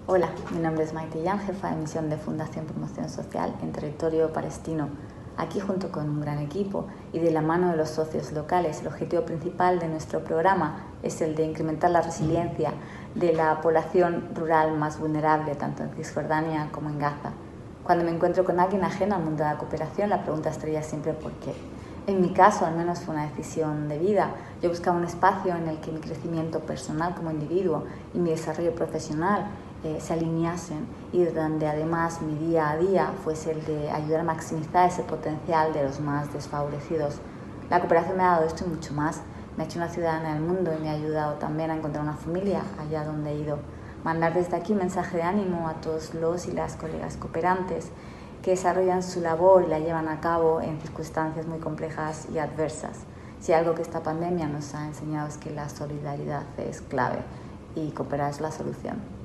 Hola, mi nombre es Maite Yan, jefa de misión de Fundación Promoción Social en territorio palestino. Aquí junto con un gran equipo y de la mano de los socios locales, el objetivo principal de nuestro programa es el de incrementar la resiliencia de la población rural más vulnerable, tanto en Cisjordania como en Gaza. Cuando me encuentro con alguien ajeno al mundo de la cooperación, la pregunta estrella siempre ¿por qué? En mi caso, al menos, fue una decisión de vida. Yo buscaba un espacio en el que mi crecimiento personal como individuo y mi desarrollo profesional se alineasen y donde además mi día a día fuese el de ayudar a maximizar ese potencial de los más desfavorecidos. La cooperación me ha dado esto y mucho más. Me ha hecho una ciudadana del mundo y me ha ayudado también a encontrar una familia allá donde he ido. Mandar desde aquí un mensaje de ánimo a todos los y las colegas cooperantes que desarrollan su labor y la llevan a cabo en circunstancias muy complejas y adversas. Si algo que esta pandemia nos ha enseñado es que la solidaridad es clave y cooperar es la solución.